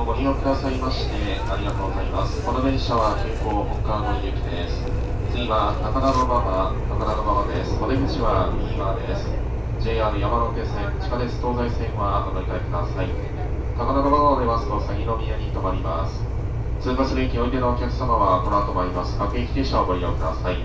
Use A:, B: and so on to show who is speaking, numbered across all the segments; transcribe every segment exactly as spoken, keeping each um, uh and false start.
A: をご利用くださいましてありがとうございます。この電車は急行北川越行きです。次は高田馬場、高田馬場です。お出口は右側です。ジェイアール 山手線、地下鉄東西線はお乗り換えください。高田馬場を出ますと鷺宮に停まります。通過する駅おいでのお客様はこの後参ります各駅停車をご利用ください。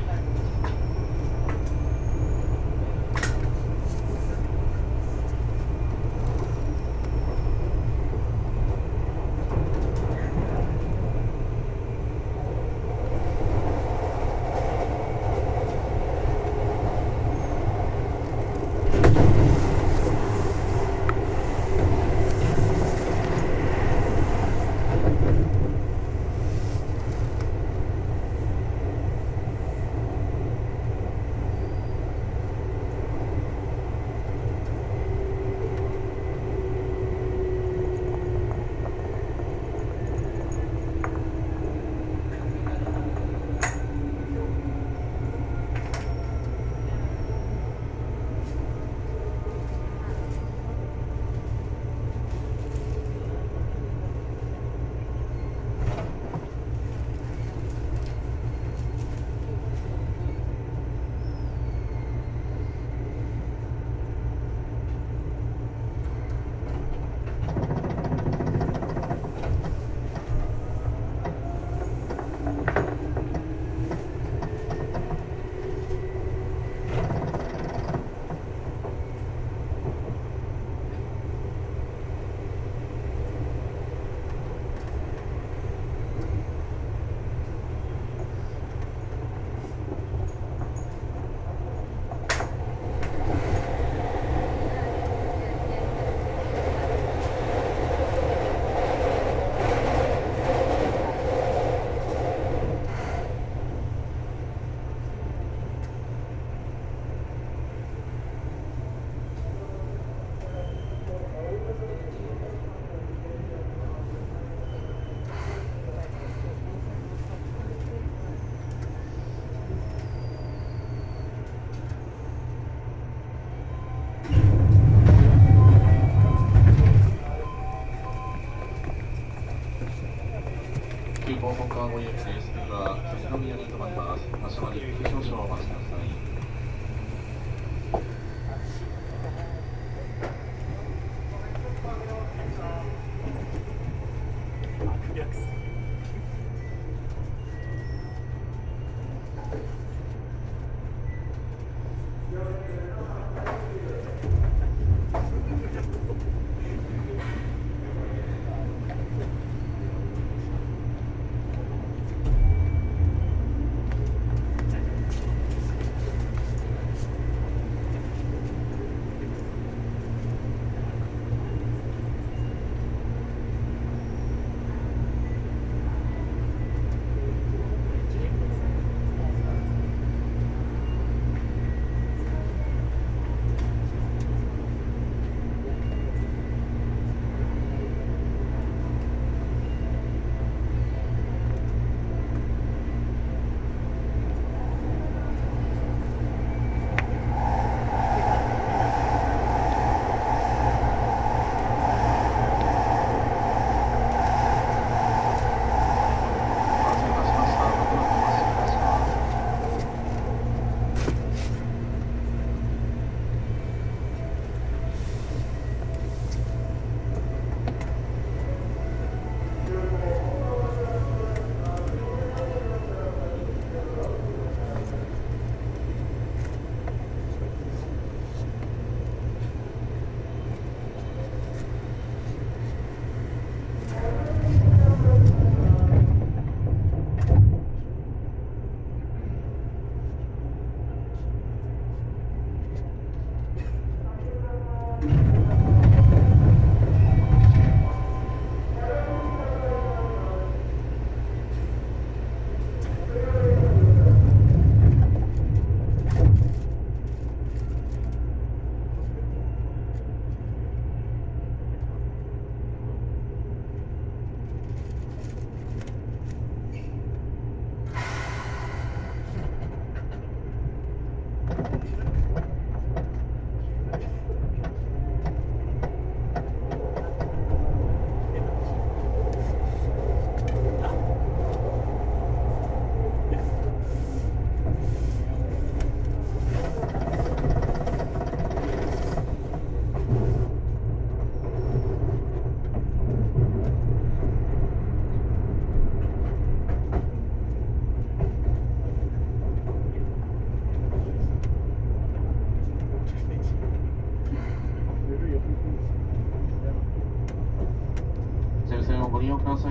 A: 急行北川越行きです。次は鷺宮に停まります。発車まで少々お待ちください。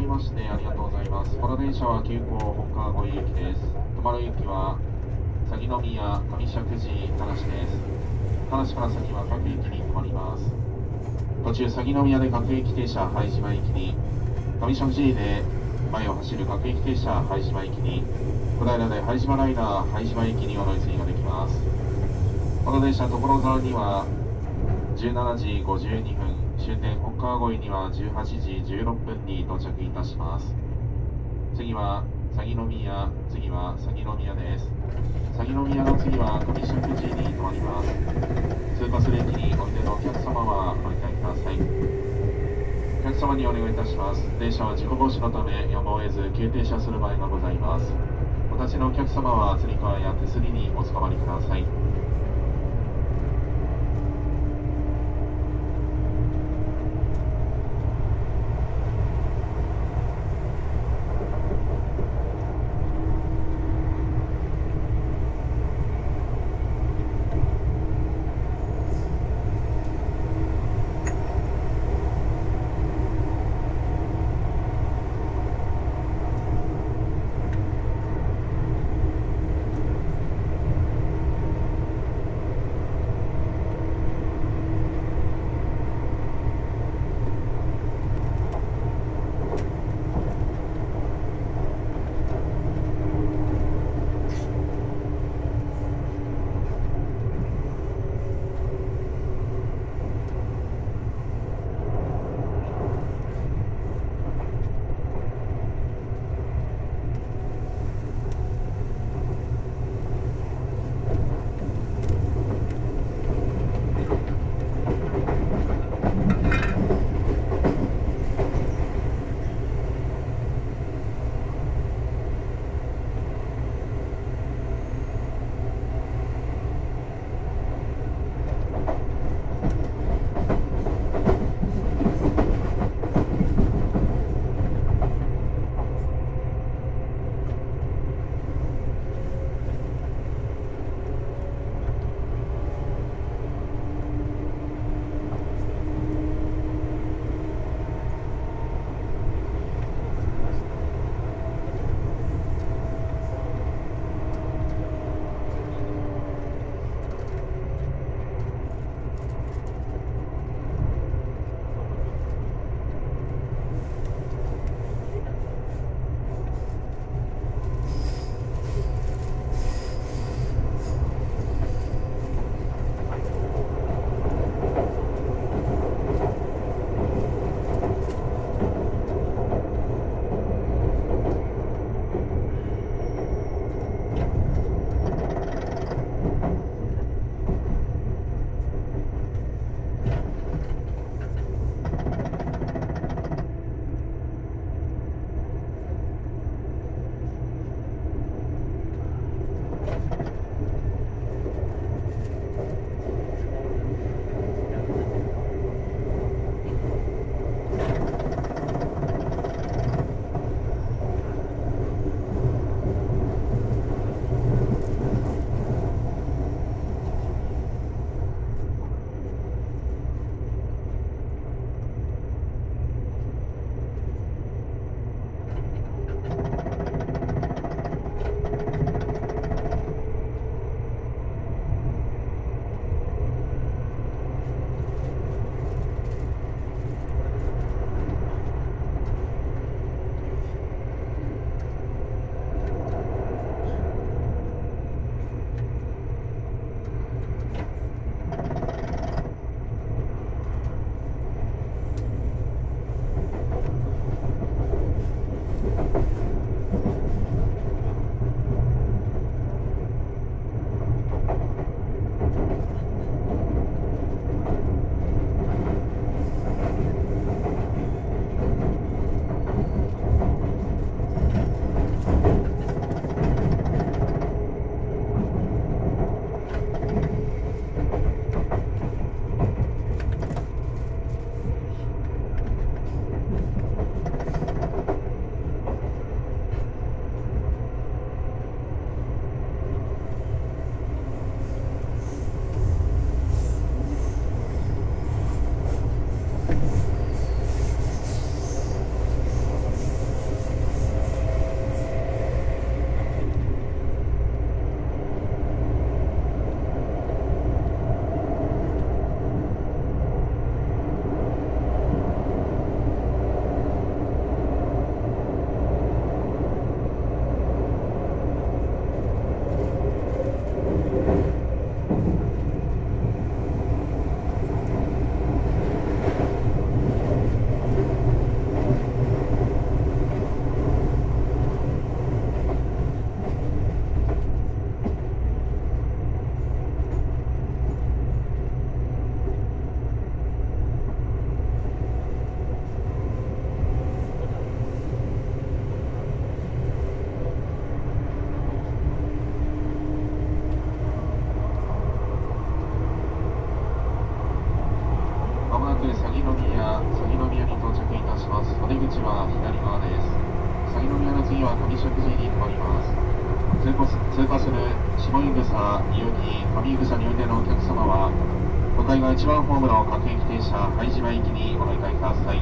A: りましてありがとうございます。この電車は急行本川越行きです。止まる駅は鷺宮、上石神井、田無です。田無から先は各駅に停まります。途中鷺宮で各駅停車拝島行きに、上石神井で前を走る各駅停車拝島行きに、小平で拝島ライナー拝島行きにお乗り継ぎができます。この電車所沢にはじゅうしちじごじゅうにふん、終点本川越にはじゅうはちじじゅうろっぷんに到着いたします。次は鷺宮、次は鷺宮です。鷺宮の次は上石神井に停まります。通過する駅においでのお客様はご理解ください。お客様にお願いいたします。電車は事故防止のためやむを得ず急停車する場合がございます。お立ちのお客様はつり革や手すりにおつかまりください。 次は上石神井に停まります。通過す通過する下井草、伊予木、上井草においてのお客様は、向かい側いちばんホームの各駅停車、拝島行きにお乗り換えください。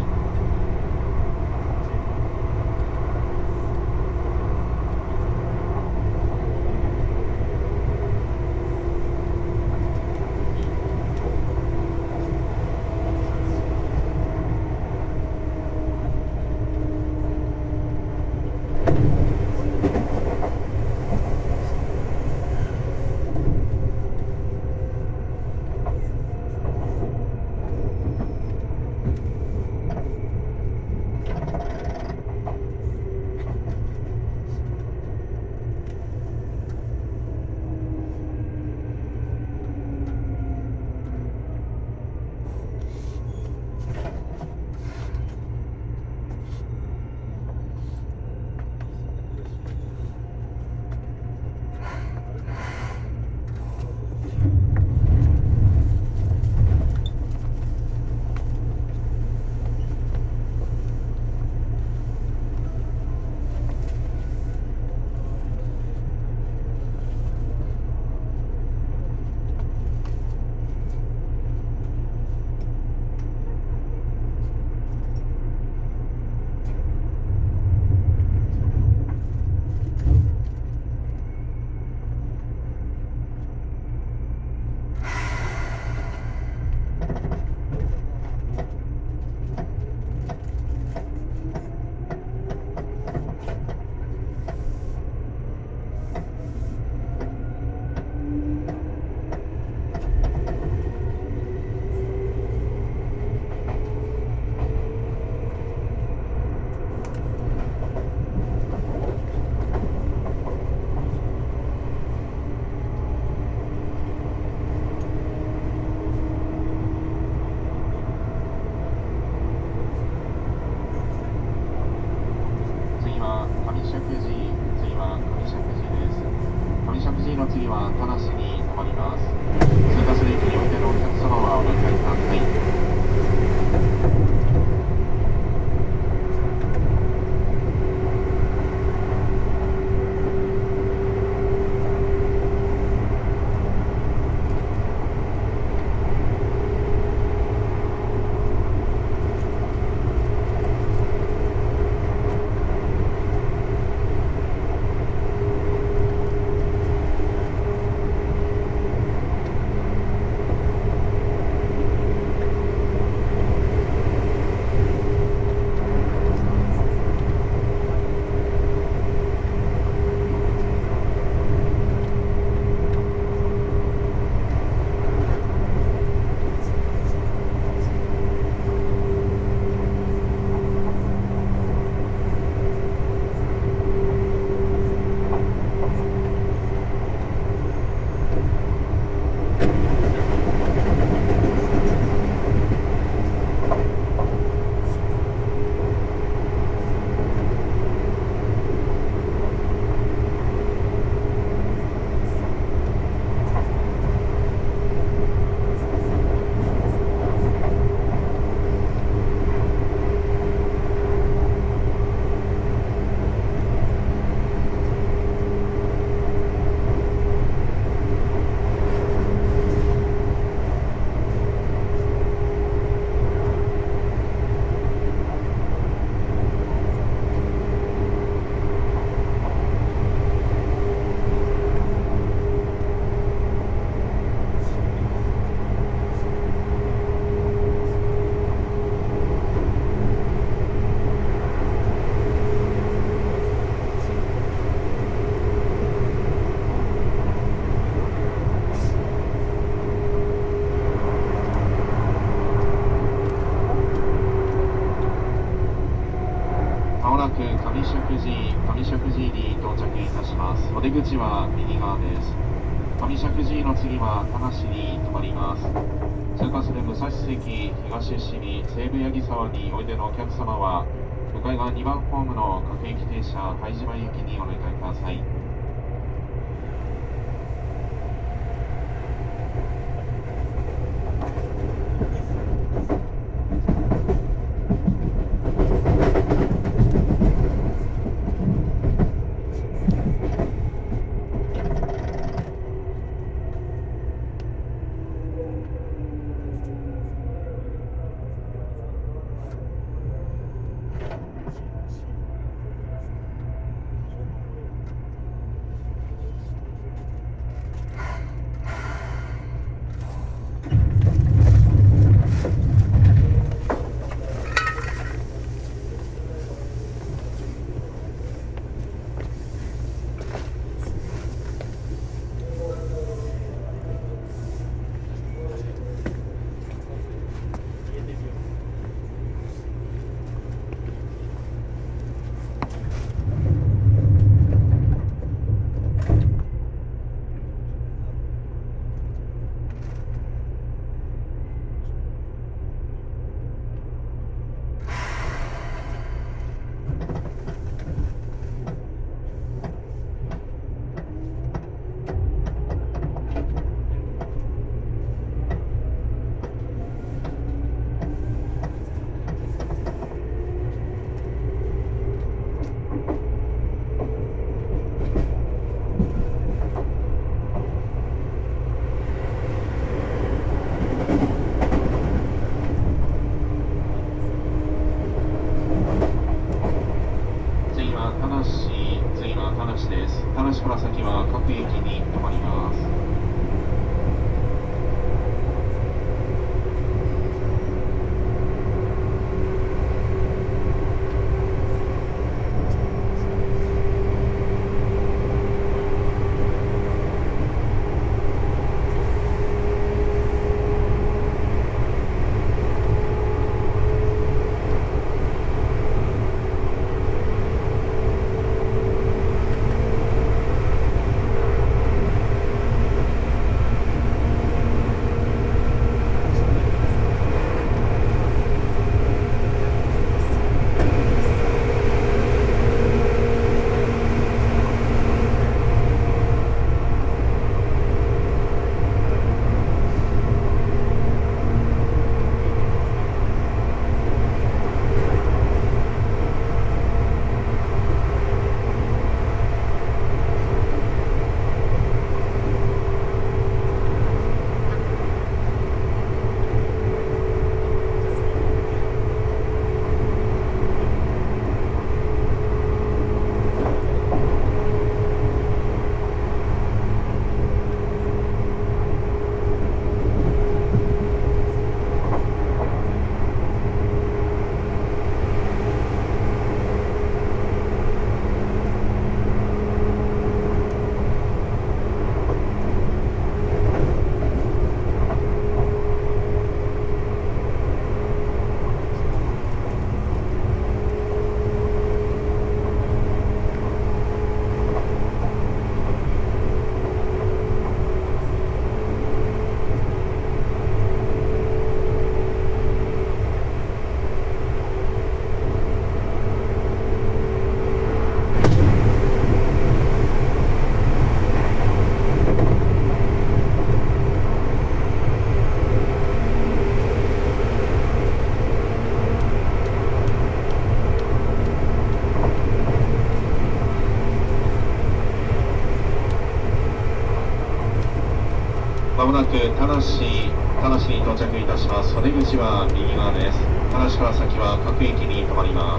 A: 次は田無に停まります。通過する駅においてのお客様はお乗り換えください。お出口は右側です。上石神井の次は田無に停まります。通過する武蔵関、東伏見、西武八木沢においでのお客様は、向かい側にばんホームの各駅停車、拝島行きにお乗り換えください。 なく田無、田無に到着いたします。袖口は右側です。田無から先は各駅に停まります。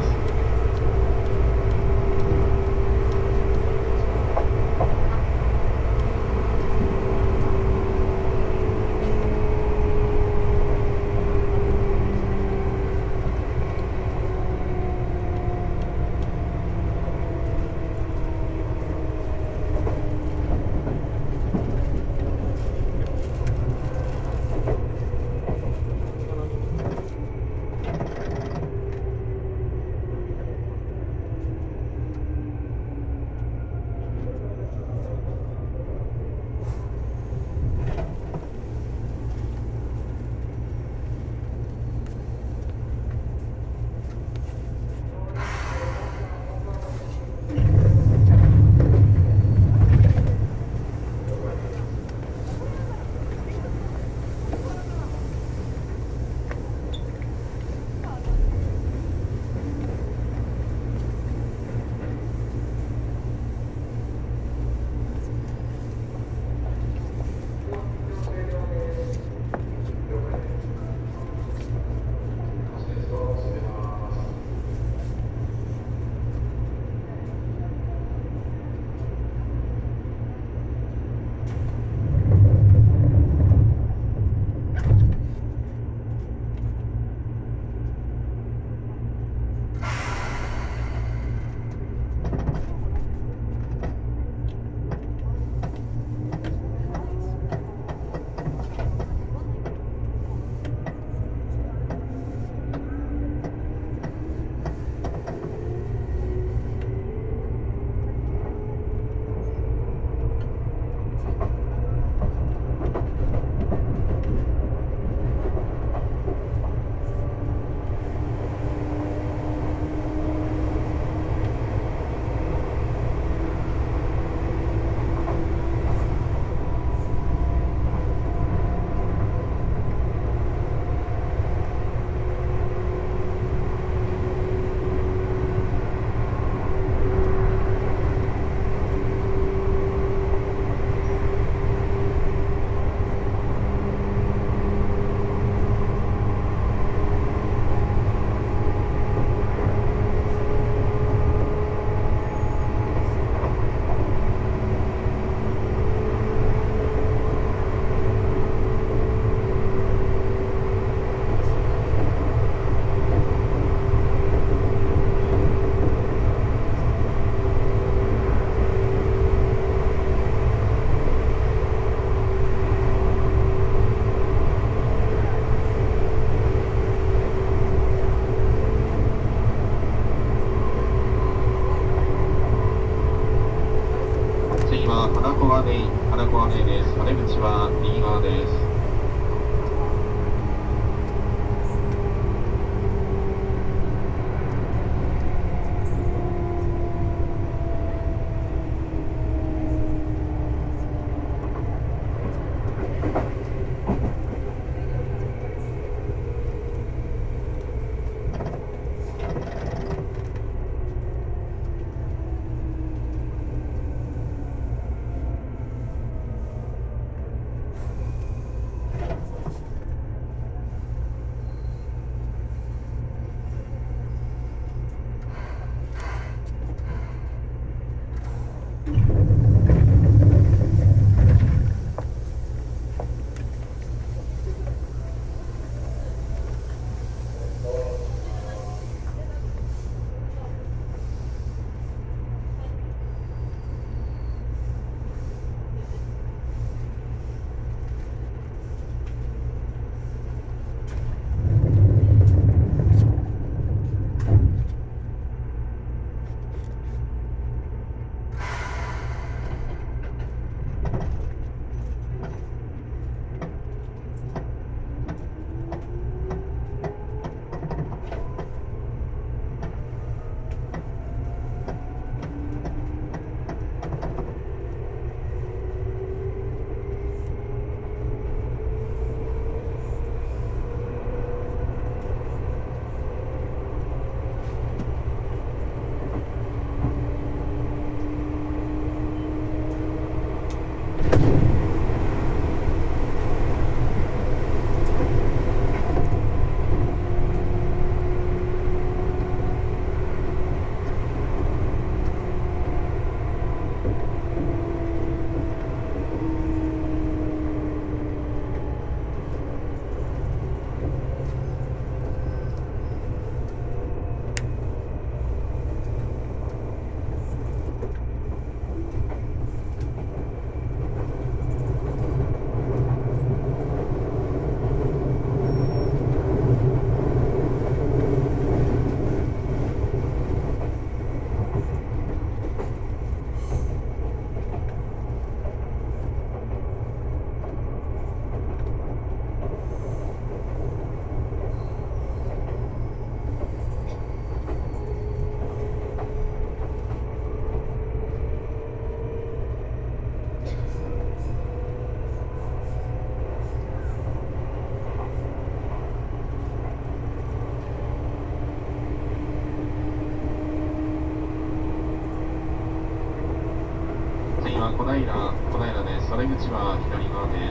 A: 小平、小平です。袖口は左側です。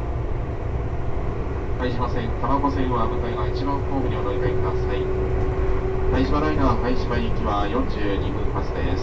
A: 拝島線、蒲子線は向かい側いちばんホームにお乗り換えください。拝島ライナー拝島行きはよんじゅうにふん発です。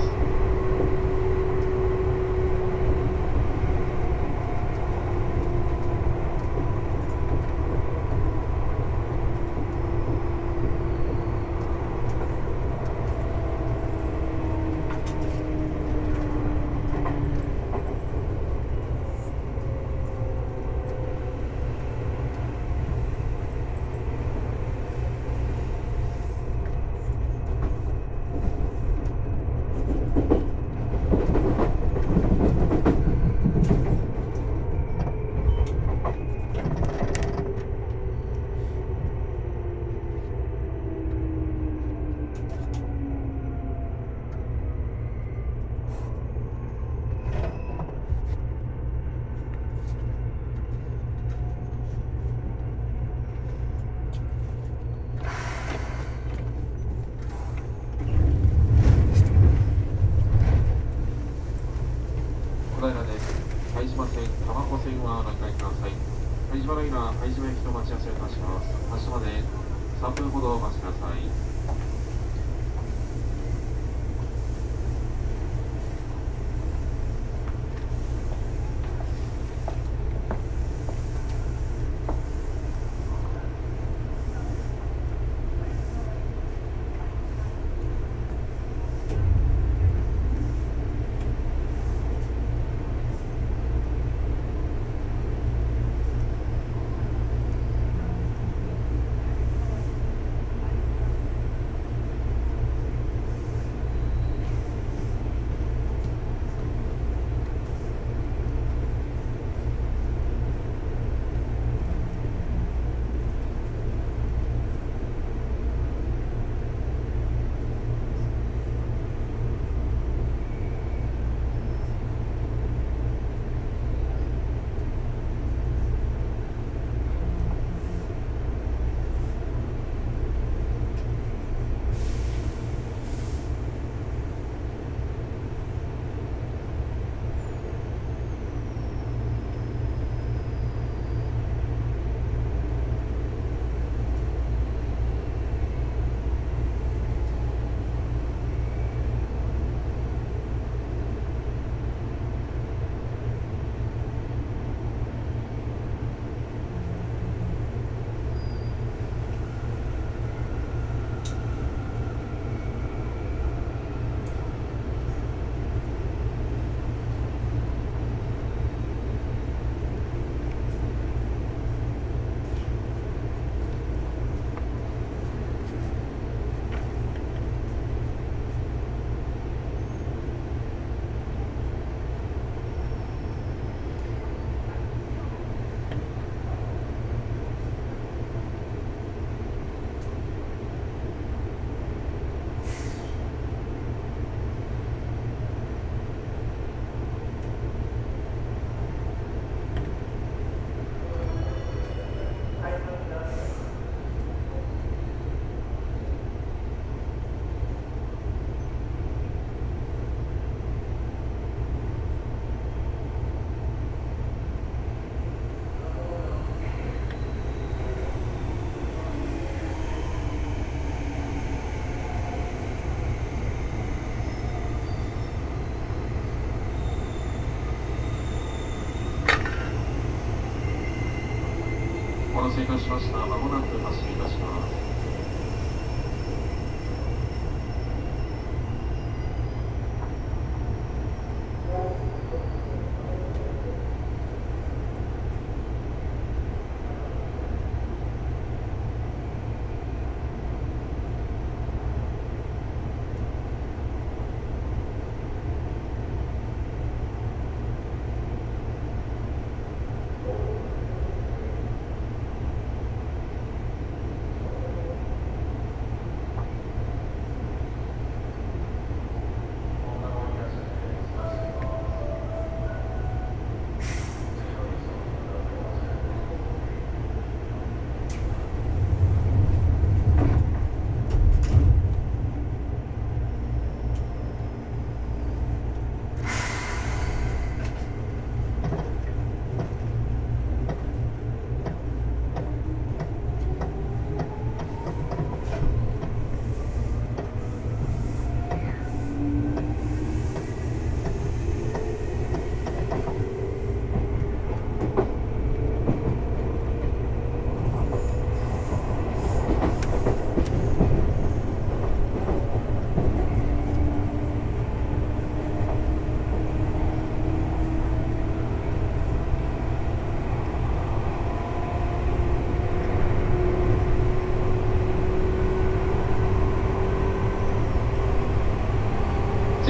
A: 小平です。拝島線、蒲子線はお乗り換えください。拝島ライナー拝島行きと待ち合わせをいたします。発車までさんぷんほどお待ちください。お待たせいたしました。まもなく発進いたします。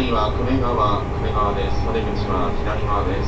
A: 次は久米川、久米川です。お出口は左側です。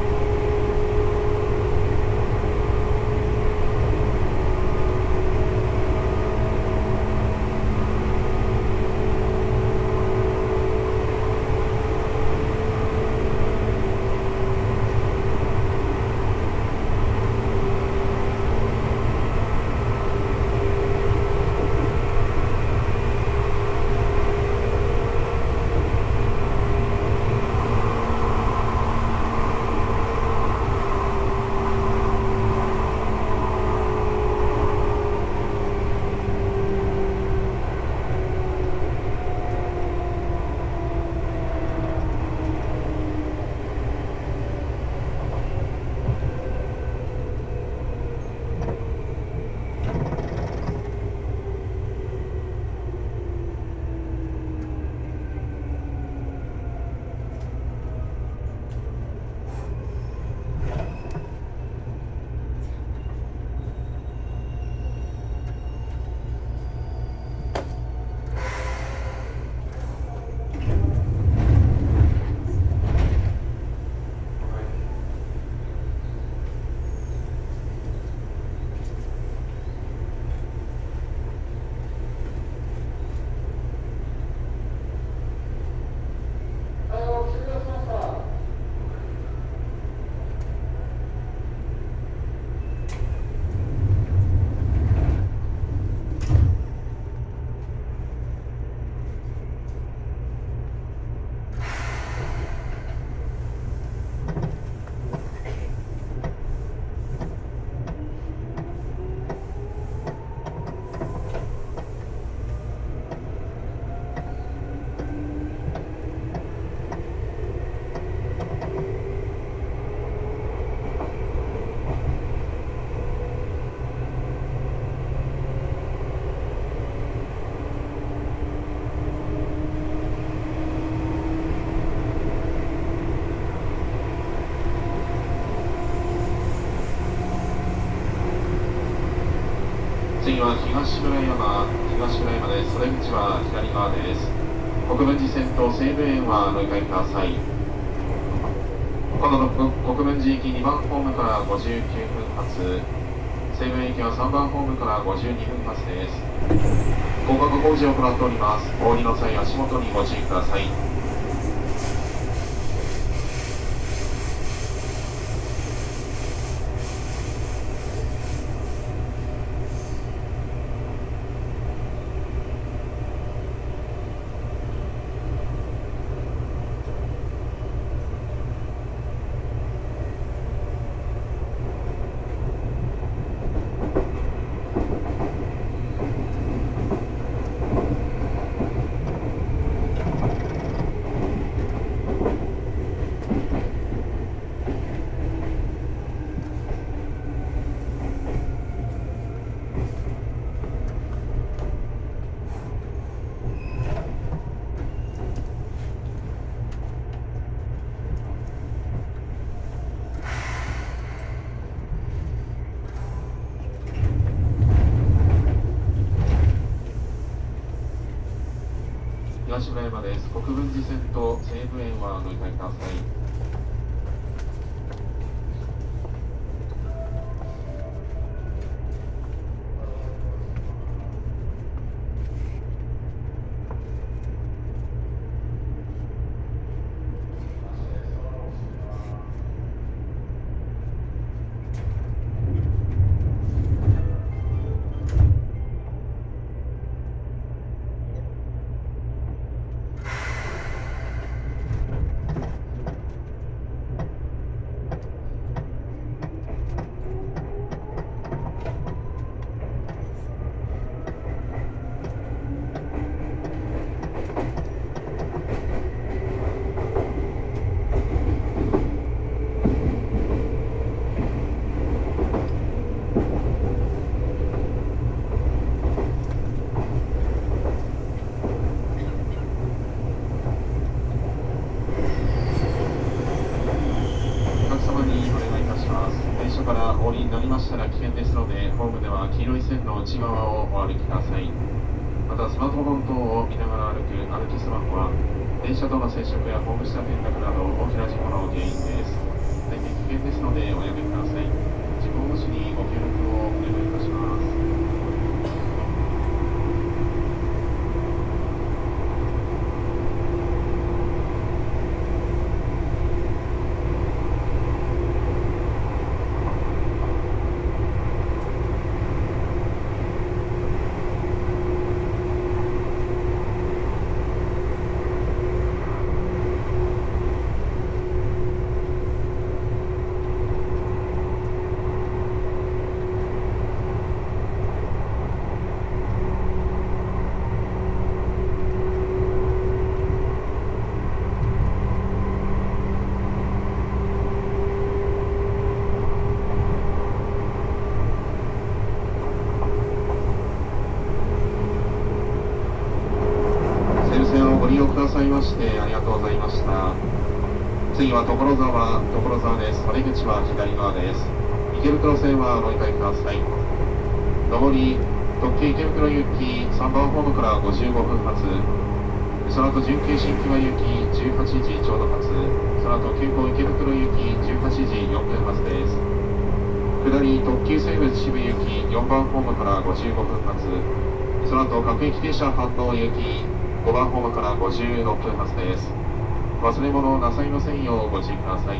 A: 次は東村山、東村山です。袖口は左側です。国分寺線と西武園は乗り換えください。この国分寺行きにばんホームからごじゅうきゅうふん発、西武園行きはさんばんホームからごじゅうにふん発です。高架工事を行っております。お降りの際、足元にご注意ください。東村山です。国分寺線と西武園は乗り換えください。からお降りになりましたら危険ですので、ホームでは黄色い線の内側をお歩きください。またスマートフォン等を見ながら歩く歩きスマホは電車との接触やホーム下転落など大きな事故の原因です。大変危険ですのでおやめください。事故防止にご協力をお願いいたします。ご利用くださいましてありがとうございました。次は所沢、所沢です。お出口は左側です。池袋線はお乗り換えください。上り、特急池袋行きさんばんホームからごじゅうごふん発。その後準急新木場行きじゅうはちじちょうど発。その後急行池袋行きじゅうはちじよんぷん発です。下り、特急西武秩父行きよんばんホームからごじゅうごふん発。その後各駅停車反応行きごばんホームからごじゅうろっぷん発です。忘れ物なさいませんようご注意ください。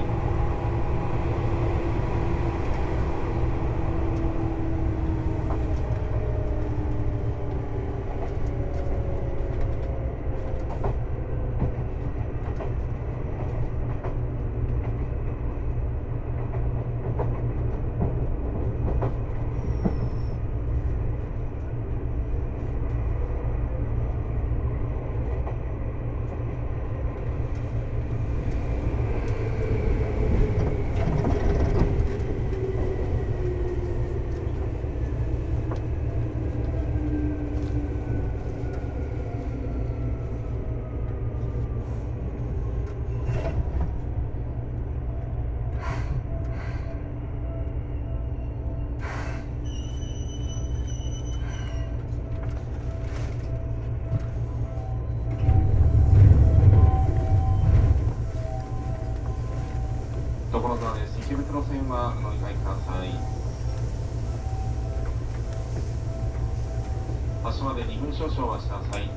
A: 所沢です。池袋線はお乗り換えください。発車までにふん少々お待ちください。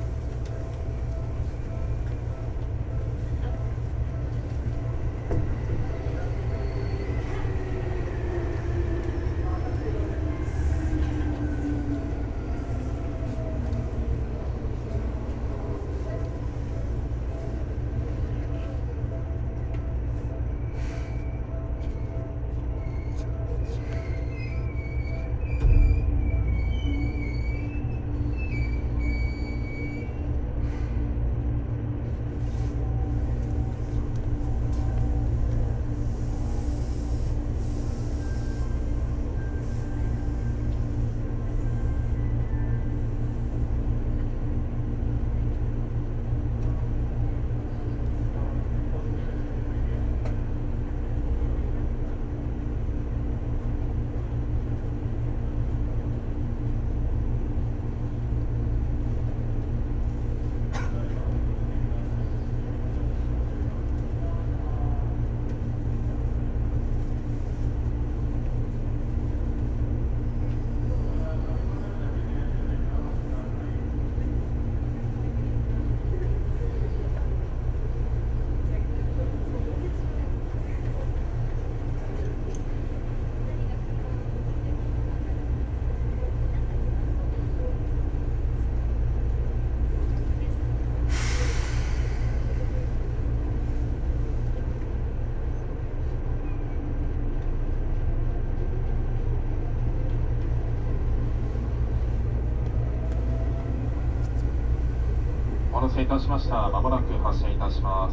A: お待たせいたしました。まもなく発車いたします。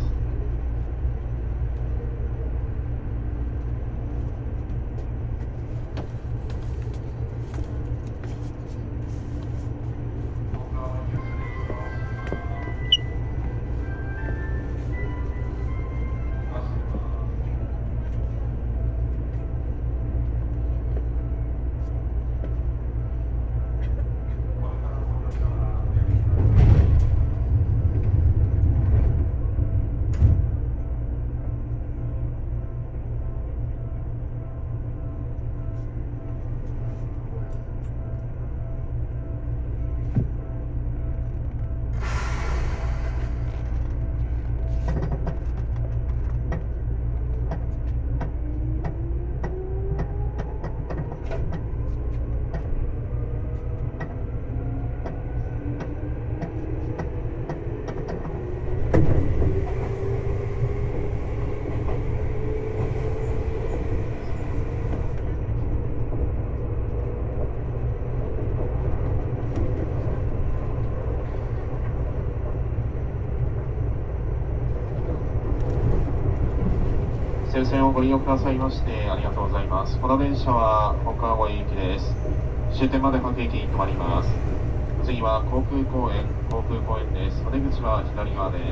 A: 線線をご利用くださいましてありがとうございます。この電車は北川越行きです。終点まで各駅に停まります。次は航空公園、航空公園です。お出口は左側です。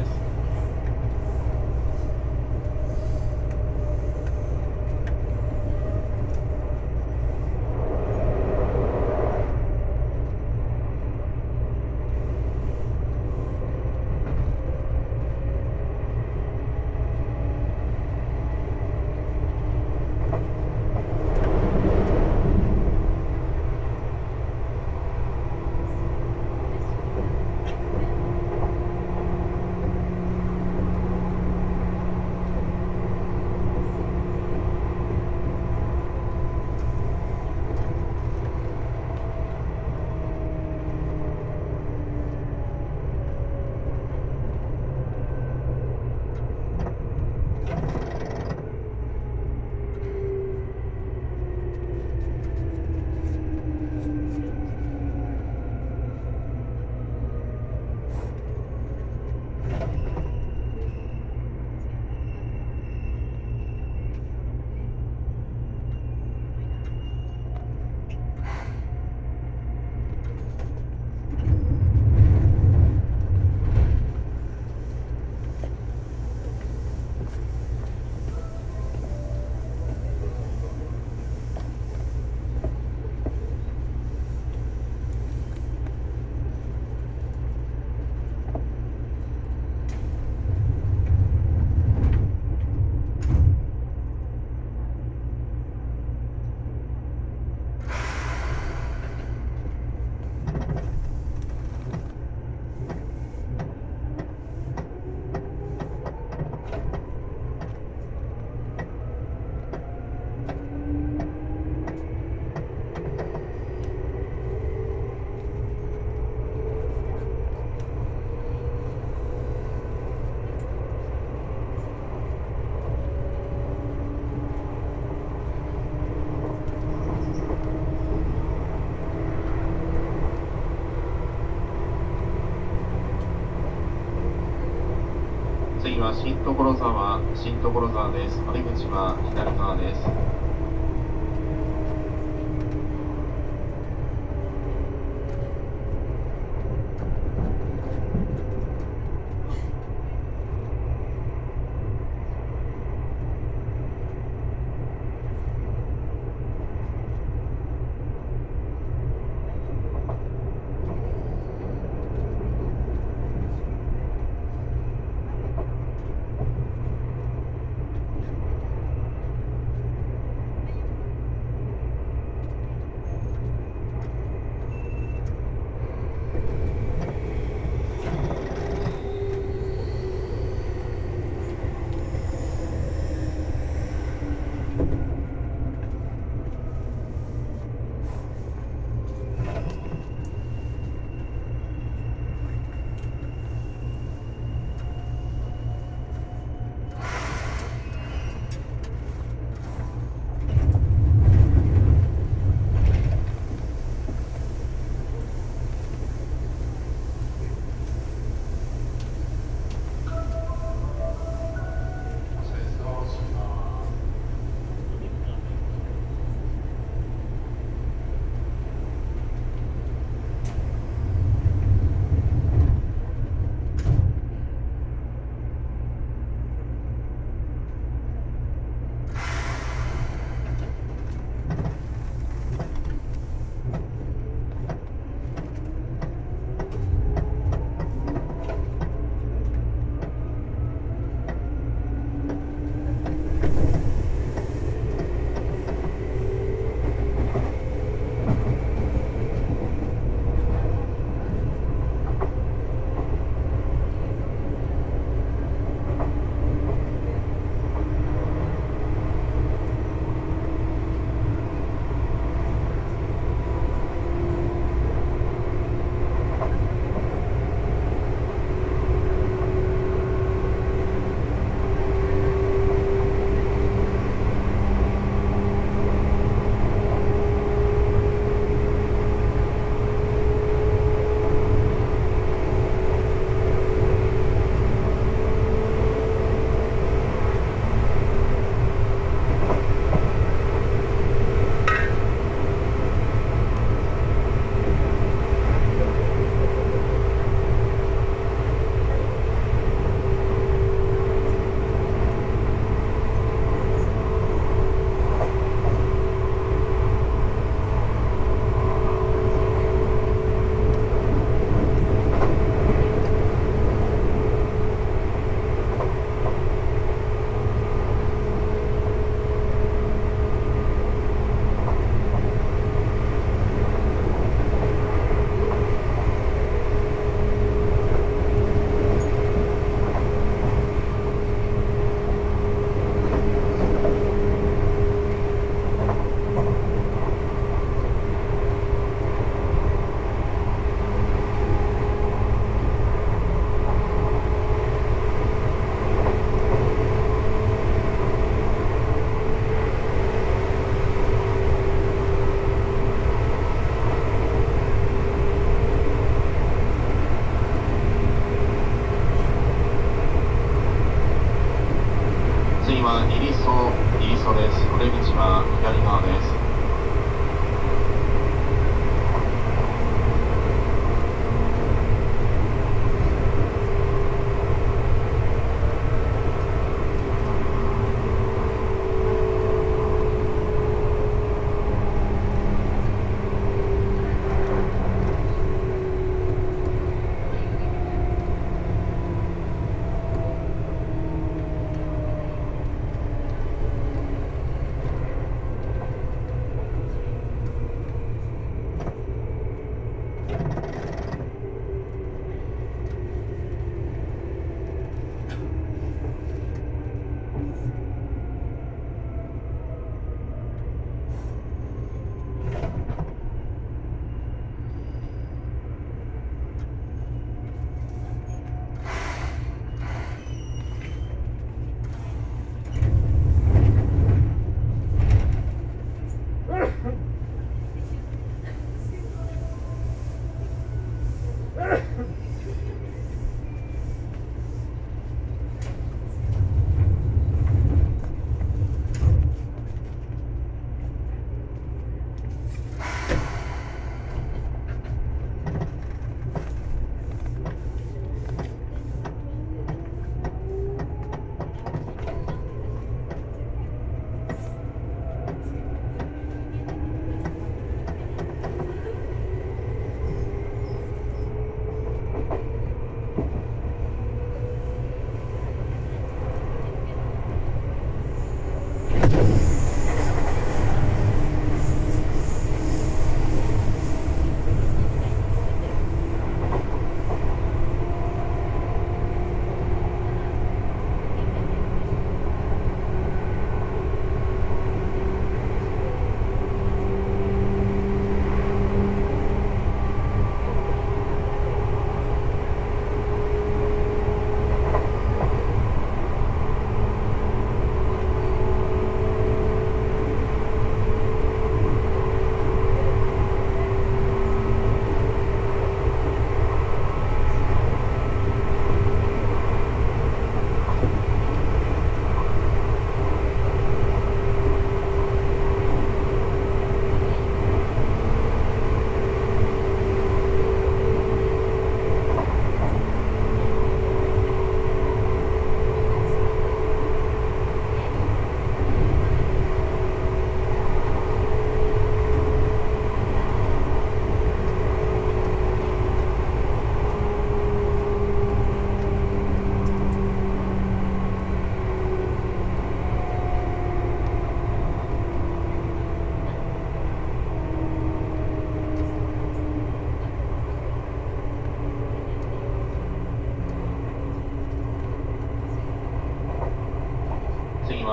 A: 次は新所沢、新所沢です。お出口は左側です。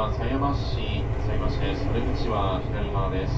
A: は狭山市、狭山市です。お出口は左側です。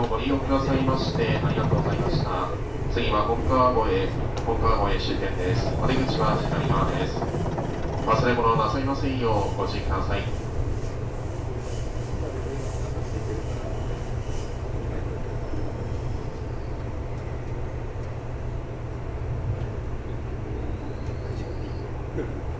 A: をご利用くださいましてありがとうございました。次は本川越、本川越終点です。お出口は左側です。忘れ物なさいませんようご注意ください。
B: うん。